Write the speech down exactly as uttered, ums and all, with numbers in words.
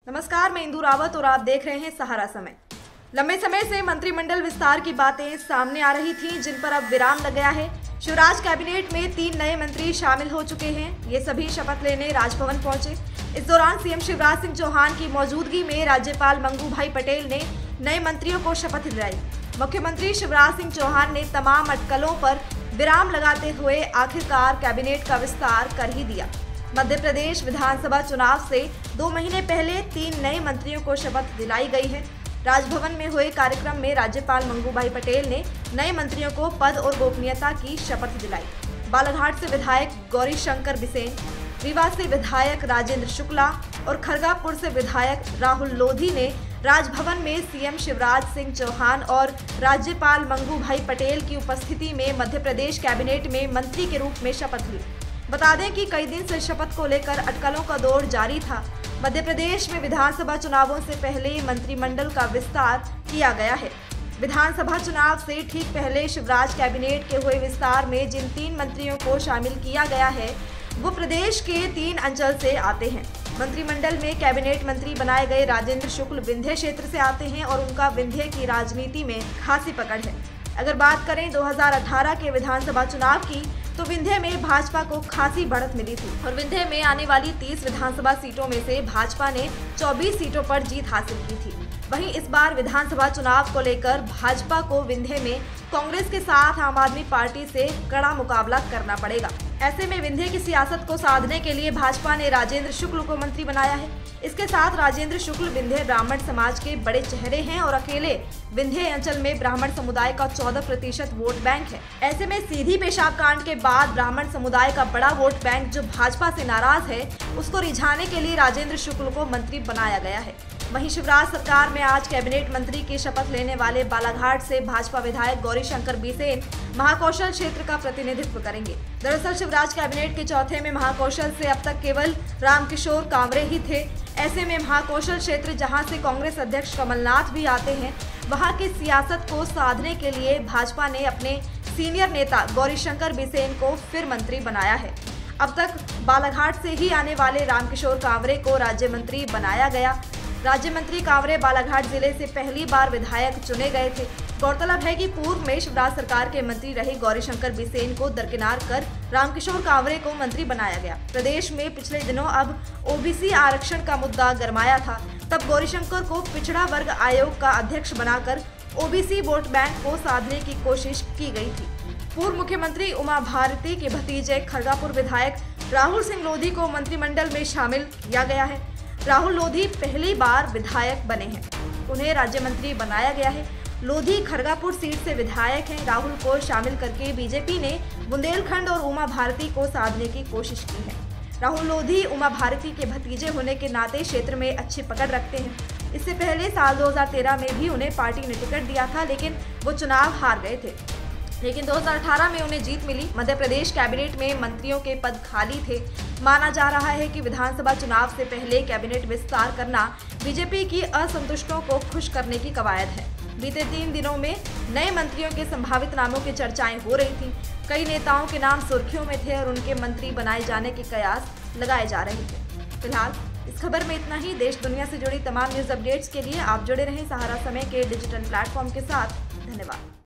नमस्कार, मैं इंदु रावत और आप देख रहे हैं सहारा समय। लंबे समय से मंत्रिमंडल विस्तार की बातें सामने आ रही थीं, जिन पर अब विराम लग गया है। शिवराज कैबिनेट में तीन नए मंत्री शामिल हो चुके हैं। ये सभी शपथ लेने राजभवन पहुंचे। इस दौरान सीएम शिवराज सिंह चौहान की मौजूदगी में राज्यपाल मंगू भाई पटेल ने नए मंत्रियों को शपथ दिलाई। मुख्यमंत्री शिवराज सिंह चौहान ने तमाम अटकलों पर विराम लगाते हुए आखिरकार कैबिनेट का विस्तार कर ही दिया। मध्य प्रदेश विधानसभा चुनाव से दो महीने पहले तीन नए मंत्रियों को शपथ दिलाई गई है। राजभवन में हुए कार्यक्रम में राज्यपाल मंगू भाई पटेल ने नए मंत्रियों को पद और गोपनीयता की शपथ दिलाई। बालाघाट से विधायक गौरीशंकर बिसेन, रीवा से विधायक राजेंद्र शुक्ला और खरगापुर से विधायक राहुल लोधी ने राजभवन में सीएम शिवराज सिंह चौहान और राज्यपाल मंगू भाई पटेल की उपस्थिति में मध्य प्रदेश कैबिनेट में मंत्री के रूप में शपथ ली। बता दें कि कई दिन से शपथ को लेकर अटकलों का दौर जारी था। मध्य प्रदेश में विधानसभा चुनावों से पहले मंत्रिमंडल का विस्तार किया गया है। विधानसभा चुनाव से ठीक पहले शिवराज कैबिनेट के हुए विस्तार में जिन तीन मंत्रियों को शामिल किया गया है, वो प्रदेश के तीन अंचल से आते हैं। मंत्रिमंडल में कैबिनेट मंत्री बनाए गए राजेंद्र शुक्ल विंध्य क्षेत्र से आते हैं और उनका विंध्य की राजनीति में खासी पकड़ है। अगर बात करें दो हज़ार अठारह के विधानसभा चुनाव की, तो विंध्य में भाजपा को खासी बढ़त मिली थी और विंध्य में आने वाली तीस विधानसभा सीटों में से भाजपा ने चौबीस सीटों पर जीत हासिल की थी। वहीं इस बार विधानसभा चुनाव को लेकर भाजपा को विंध्य में कांग्रेस के साथ आम आदमी पार्टी से कड़ा मुकाबला करना पड़ेगा। ऐसे में विंध्य की सियासत को साधने के लिए भाजपा ने राजेंद्र शुक्ल को मंत्री बनाया है। इसके साथ राजेंद्र शुक्ल विंध्य ब्राह्मण समाज के बड़े चेहरे हैं और अकेले विंध्य अंचल में ब्राह्मण समुदाय का चौदह प्रतिशत वोट बैंक है। ऐसे में सीधी पेशाब कांड के बाद ब्राह्मण समुदाय का बड़ा वोट बैंक जो भाजपा से नाराज है, उसको रिझाने के लिए राजेंद्र शुक्ल को मंत्री बनाया गया है। वहीं शिवराज सरकार में आज कैबिनेट मंत्री की शपथ लेने वाले बालाघाट से भाजपा विधायक गौरीशंकर बिसेन महाकौशल क्षेत्र का प्रतिनिधित्व करेंगे। दरअसल शिवराज कैबिनेट के चौथे में महाकौशल से अब तक केवल रामकिशोर कांवरे ही थे। ऐसे में महाकौशल क्षेत्र, जहां से कांग्रेस अध्यक्ष कमलनाथ भी आते हैं, वहां की सियासत को साधने के लिए भाजपा ने अपने सीनियर नेता गौरीशंकर बिसेन को फिर मंत्री बनाया है। अब तक बालाघाट से ही आने वाले रामकिशोर कांवरे को राज्य मंत्री बनाया गया। राज्य मंत्री कांवरे बालाघाट जिले से पहली बार विधायक चुने गए थे। गौरतलब है कि पूर्व में शिवराज सरकार के मंत्री रहे गौरीशंकर बिसेन को दरकिनार कर रामकिशोर कांवरे को मंत्री बनाया गया। प्रदेश में पिछले दिनों अब ओबीसी आरक्षण का मुद्दा गरमाया था, तब गौरीशंकर को पिछड़ा वर्ग आयोग का अध्यक्ष बनाकर ओबीसी वोट बैंक को साधने की कोशिश की गई थी। पूर्व मुख्यमंत्री उमा भारती के भतीजे खरगापुर विधायक राहुल सिंह लोधी को मंत्रिमंडल में शामिल किया गया है। राहुल लोधी पहली बार विधायक बने हैं, उन्हें राज्य मंत्री बनाया गया है। लोधी खरगापुर सीट से विधायक हैं। राहुल को शामिल करके बीजेपी ने बुंदेलखंड और उमा भारती को साधने की कोशिश की है। राहुल लोधी उमा भारती के भतीजे होने के नाते क्षेत्र में अच्छी पकड़ रखते हैं। इससे पहले साल दो हज़ार तेरह में भी उन्हें पार्टी ने टिकट दिया था, लेकिन वो चुनाव हार गए थे। लेकिन दो हज़ार अठारह में उन्हें जीत मिली। मध्य प्रदेश कैबिनेट में मंत्रियों के पद खाली थे। माना जा रहा है कि विधानसभा चुनाव से पहले कैबिनेट विस्तार करना बीजेपी की असंतुष्टों को खुश करने की कवायद है। बीते तीन दिनों में नए मंत्रियों के संभावित नामों की चर्चाएं हो रही थी। कई नेताओं के नाम सुर्खियों में थे और उनके मंत्री बनाए जाने के कयास लगाए जा रहे थे। फिलहाल इस खबर में इतना ही। देश दुनिया से जुड़ी तमाम न्यूज अपडेट्स के लिए आप जुड़े रहें सहारा समय के डिजिटल प्लेटफॉर्म के साथ। धन्यवाद।